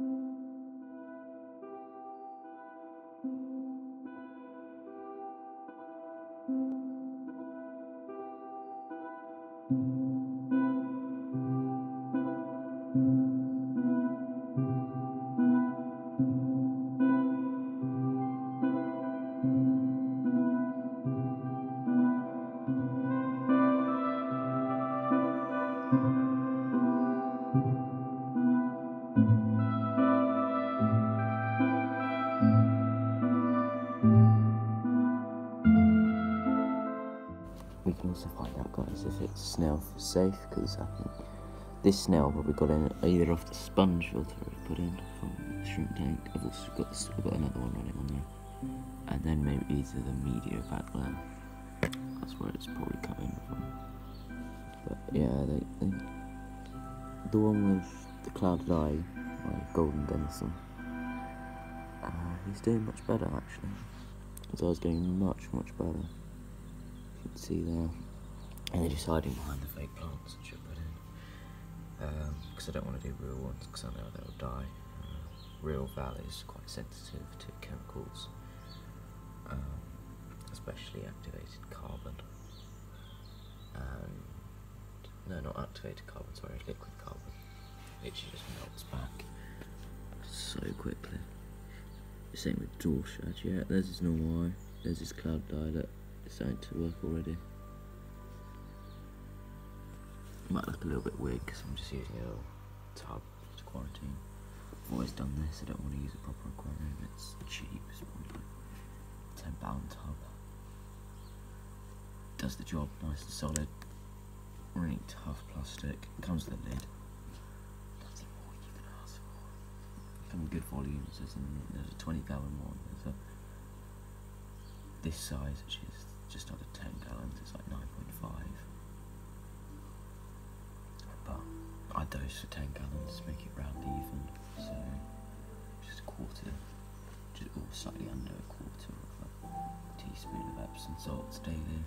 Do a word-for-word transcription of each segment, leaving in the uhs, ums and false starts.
We can also find out, guys, if it's snail safe, because I think this snail probably got in either off the sponge filter we put in from the shrimp tank. I've also got this, I've got another one running on there, and then maybe either the media back there. That's where it's probably coming from. But yeah, they, they, the one with the clouded eye, like golden denison, uh, he's doing much better actually. His eye's getting much, much better. You can see there. And they're just hiding behind the fake plants that you put in. Because um, I don't want to do real ones, because I know they'll die. Uh, real Val is quite sensitive to chemicals, um, especially activated carbon. And no, not activated carbon, sorry, liquid carbon. It just melts back so quickly. The same with Dorshad, yeah, there's his normal eye, there's his cloud dye, look, it's starting to work already. It might look a little bit weird because I'm just using a little tub to quarantine. I've always done this, I don't want to use a proper aquarium, it's cheap, it's probably like a ten pound tub. Does the job, nice and solid, really tough plastic, comes with a lid. Nothing more you can ask for. Come with good volumes, there's, an, there's a twenty gallon one, there's a this size which is just under ten gallons, it's like nine point five. But I dose for ten gallons to make it round even, so just a quarter, just or slightly under a quarter of a teaspoon of Epsom salts daily.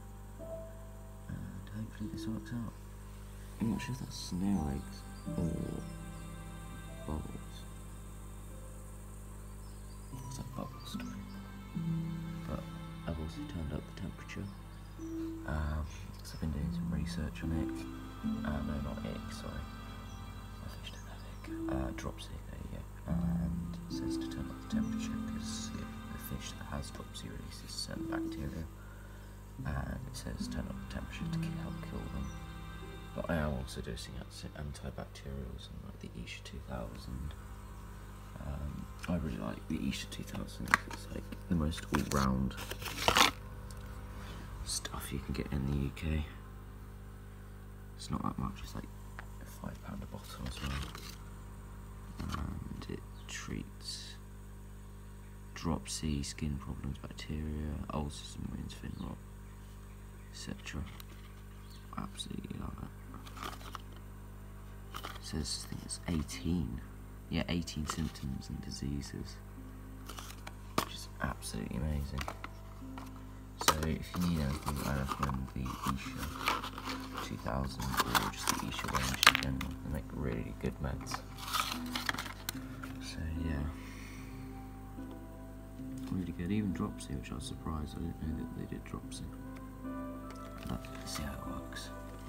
And hopefully this works out. I'm not sure if that's snail eggs or bubbles. Looks like bubbles to me. But I've also turned up the temperature. Um, so I've been doing some research on it. Uh, no, not ick, sorry. I fished an ick. Uh, dropsy, there you go. And it says to turn up the temperature because the fish that has dropsy releases certain bacteria. And it says turn up the temperature to help kill them. But I am also dosing antibacterials and like the Isha two thousand. Um, I really like the Isha two thousand. It's like the most all-round stuff you can get in the U K. It's not that much, it's like a five pound a bottle as well. And it treats dropsy, skin problems, bacteria, ulcers and wounds, fin rot, et cetera. Absolutely love it. It says, I think it's eighteen. Yeah, eighteen symptoms and diseases. Which is absolutely amazing. So if you need anything, I recommend the Isha two thousand or just the Isha range in general. They make really good meds. So yeah. Really good. Even dropsy, which I was surprised. I didn't know that they did dropsy. Let's see how it works.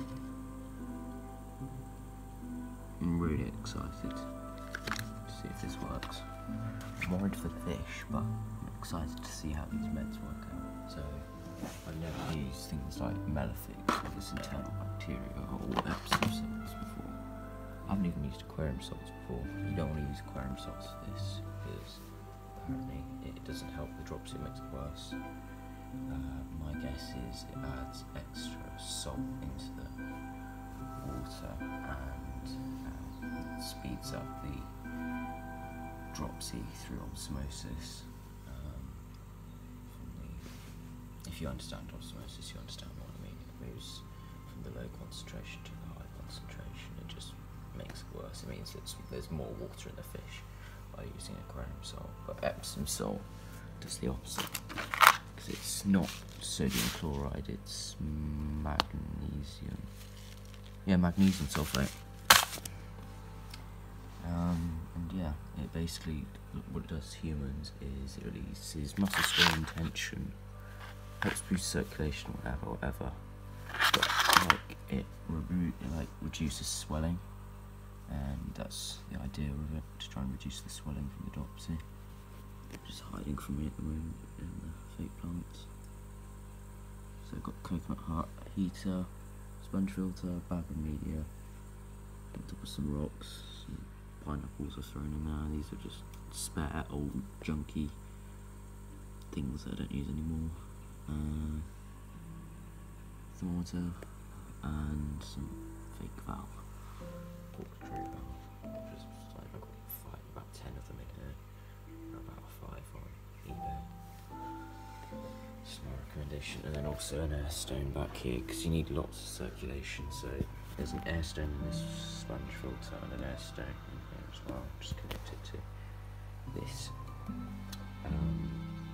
I'm really excited to see if this works. I'm worried for the fish, but I'm excited to see how these meds work out. So, I've never used things like Melafix for this internal bacteria or Epsom salts before. I haven't even used aquarium salts before. You don't want to use aquarium salts for this because apparently it doesn't help the dropsy, it makes it worse. Uh, my guess is it adds extra salt into the water and uh, speeds up the dropsy through osmosis. Um, from the, if you understand osmosis, you understand what I mean. It moves from the low concentration to the high concentration. It just makes it worse. It means that there's more water in the fish by using aquarium salt, but Epsom salt does the opposite. It's not sodium chloride, it's magnesium. Yeah, magnesium sulfate. Um, and yeah, it basically, what it does to humans is it releases muscle strain, tension, helps boost circulation, whatever, whatever. But like it, re it like reduces swelling, and that's the idea of it, to try and reduce the swelling from the dropsy. Just hiding from me at the moment in the fake plants. So I've got coconut heart heater, sponge filter, bag of media, on top of some rocks, some pineapples are thrown in there. These are just spare old junky things that I don't use anymore. Uh, thermometer and some fake valve, pork-true valve. Just like I've got five, about ten of them in here. About five on eBay. It's my recommendation. And then also an air stone back here, because you need lots of circulation. So there's an air stone in this sponge filter and an air stone in here as well. Just connect it to this um,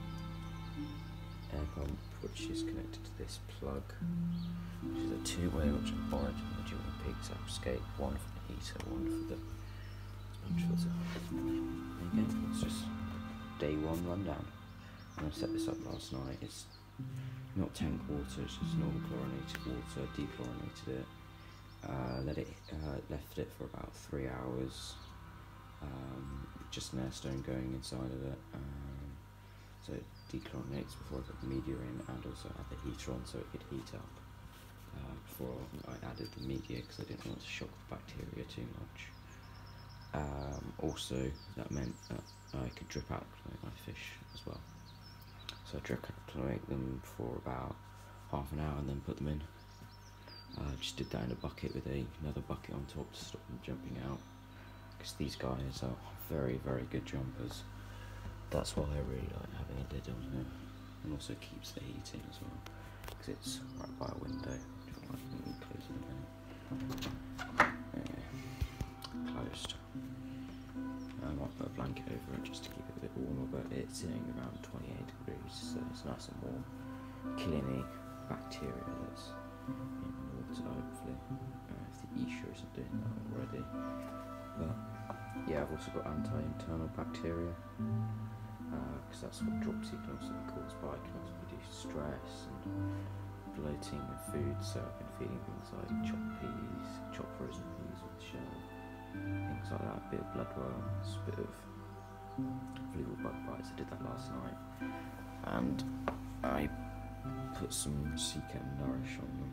air pump, which is connected to this plug, which is a two-way, which I borrowed from the Junior Pigs Escape. One for the heater, one for the sponge filter. And again, it's just day one rundown. And I set this up last night. It's not tank water, it's just normal chlorinated water. Dechlorinated it, uh, let it, uh, left it for about three hours. Um, just an air stone going inside of it. Um, so it dechlorinates before I put the media in, and also had the heater on so it could heat up. Uh, before I added the media, because I didn't want to shock the bacteria too much. Um, also, that meant that I could drip out my fish as well. So I drip chlorate them for about half an hour and then put them in. I uh, just did that in a bucket with a, another bucket on top to stop them jumping out. Because these guys are very, very good jumpers. That's why I really like having a lid on here. And also keeps the heat in as well. Because it's right by a window. I can close it again. Yeah. Closed. I might put a blanket over it just to keep it a bit warmer, but it's sitting around twenty-eight degrees, so it's nice and warm. Killing any bacteria that's in the water, hopefully. Uh, if the Isha isn't doing that already. But yeah, I've also got anti-internal bacteria, because uh, that's what dropsy can also be caused by. It can also produce stress and bloating with food, so I've been feeding things like chopped peas, chopped frozen peas with shell. Things like that, a bit of bloodworms, a bit of fleal bug bites. I did that last night, and I put some C Chem Nourish on them.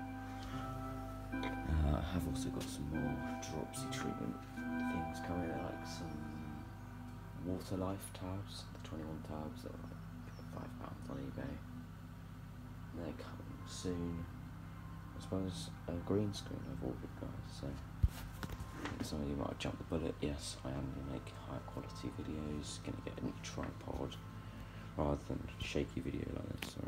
Uh, I have also got some more dropsy treatment things coming, like some water life tabs, the twenty-one tabs that are like five pounds on eBay. They're coming soon, as well as a green screen I've ordered, guys. So. Some of you might have jumped the bullet. Yes, I am going to make higher quality videos, going to get a new tripod rather than a shaky video like this, sorry.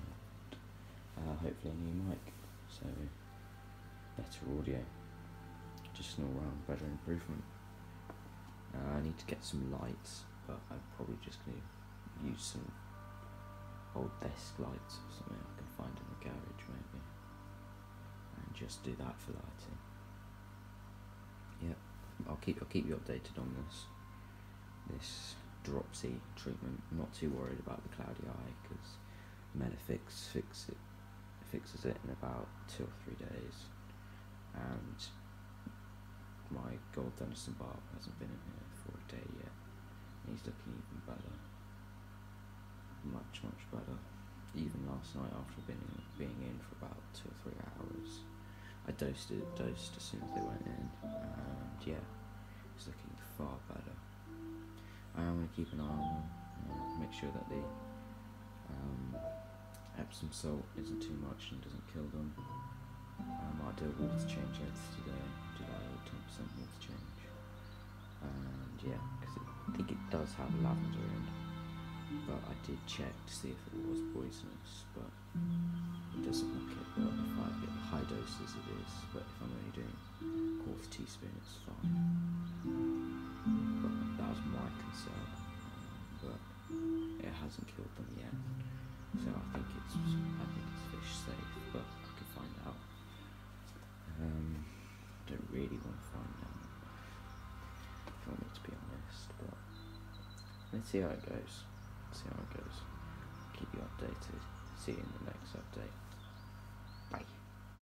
Uh, hopefully a new mic, so better audio, just an all round better improvement. Uh, I need to get some lights, but I'm probably just going to use some old desk lights or something I can find in the garage maybe, and just do that for lighting. Yeah, I'll keep I'll keep you updated on this this dropsy treatment. I'm not too worried about the cloudy eye, because Melifix fix it fixes it in about two or three days, and my gold Denison barb hasn't been in here for a day yet. He's looking even better, much much better. Even last night after being in, being in for about two or three hours. I dosed it, dosed as soon as they went in, and yeah, it's looking far better. I'm going to keep an eye on them, uh, make sure that the um, Epsom salt isn't too much and doesn't kill them. Um, I'll do a water change later today, do like a ten percent water change. And yeah, because I think it does have lavender in, but I did check to see if it was poisonous, but it doesn't look it. But if I get high doses, it is. But if I'm only doing a quarter teaspoon, it's fine. But that was my concern. But it hasn't killed them yet, so I think it's I think it's fish safe. But I can find out. Um, I don't really want to find out. If I want me to be honest. let's see how it goes. See how it goes. Keep you updated. See you in the next update.